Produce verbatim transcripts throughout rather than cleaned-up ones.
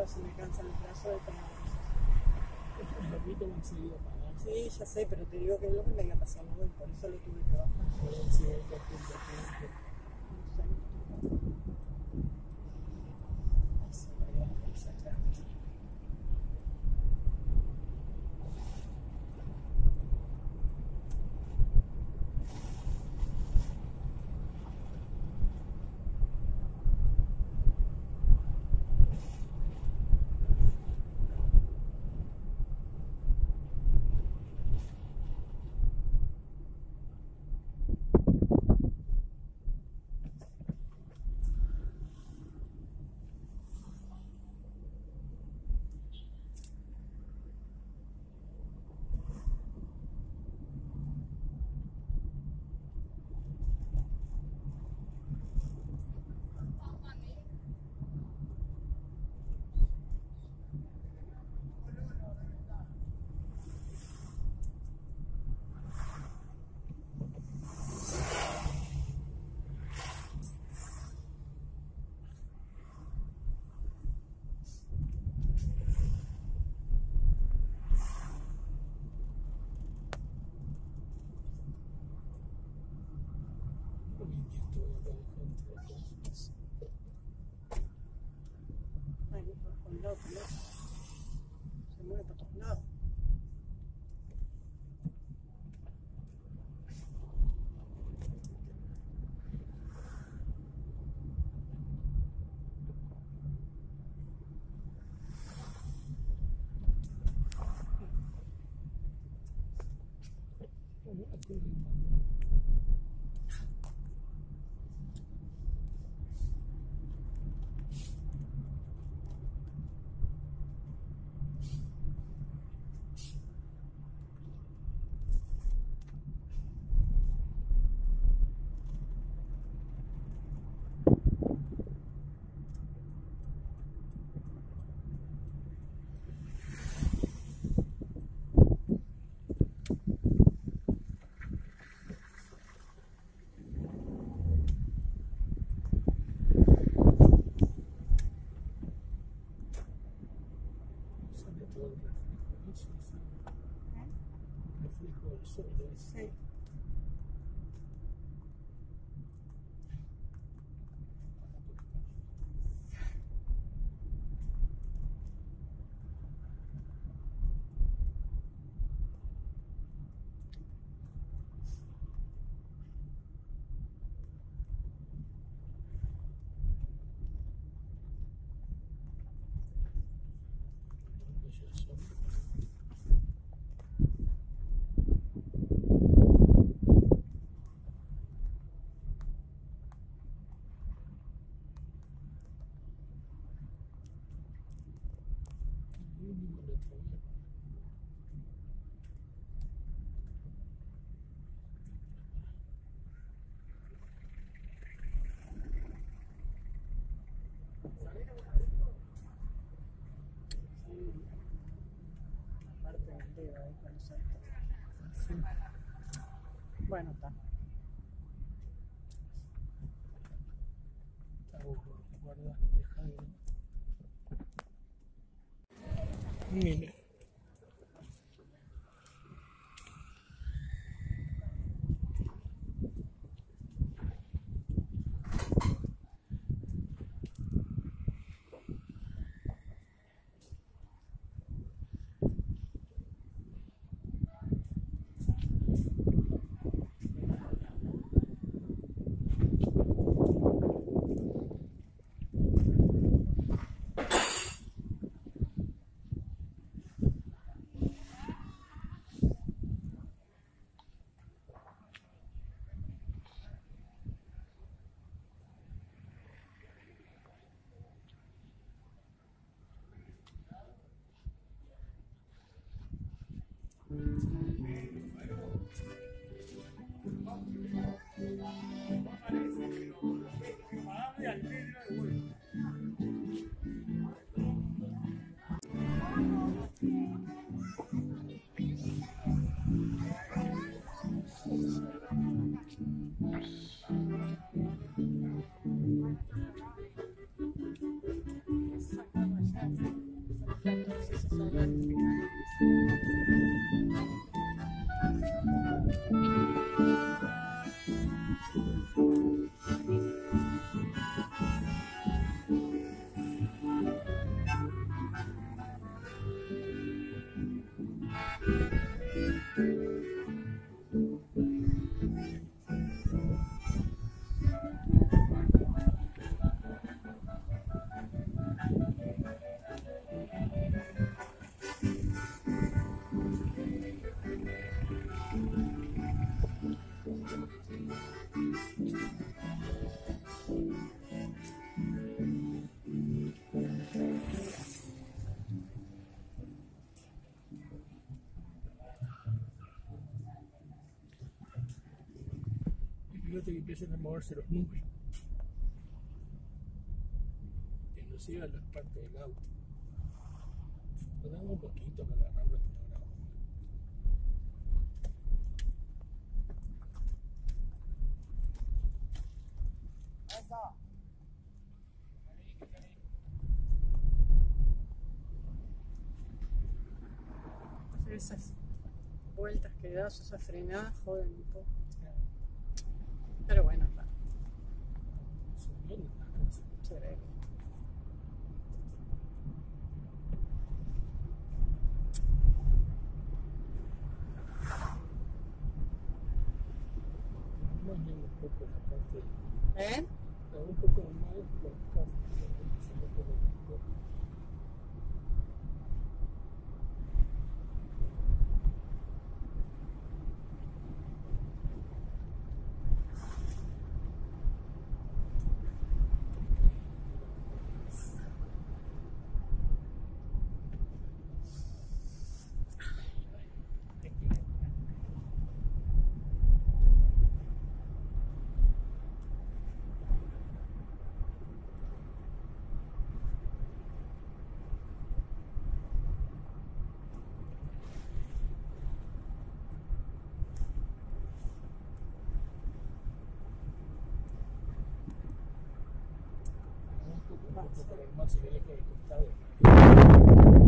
pero se me cansa el brazo de tomar Es un poquito más seguido para Sí, ya sé, pero te digo que es lo que me había pasado hoy, por eso lo tuve que bajar. por el accidente punto punto. Sí, voy a revisar ya. Ay, por todos lados, por lados. Se mueve por todos lados. Sale todo el reflejo, eso es el reflejo del sol. Sí. Aparte del dedo ahí con eso. Sí. Bueno, está. Está bueno, guarda, deja de... Mira. Sacamos ya. Fíjate que empiezan a moverse los números. Que no sigan las partes del auto. Ponemos un poquito para la rambla que no grabamos. Eso. Esas vueltas que das, esas frenadas, joden un poco. Pero bueno, va. Son bien las cosas. Se ve. Más bien un poco la parte de... ¿Eh? Un poco más los campos. Se me pone un poco. Un poco para el mar se viene por el costado.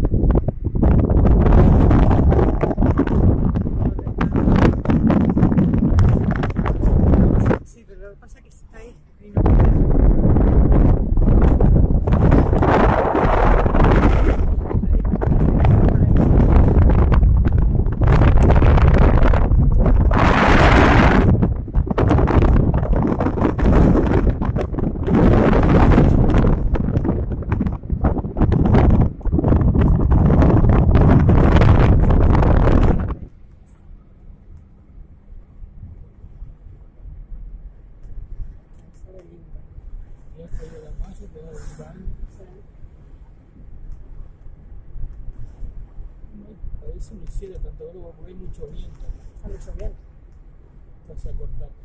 Sí, pero lo que pasa es que está ahí. Ahí no puede. Ya traído la masa, te da el baño. No, a veces no hiciera tanto calor porque hay mucho viento. Está mucho bien. Estás a cortar.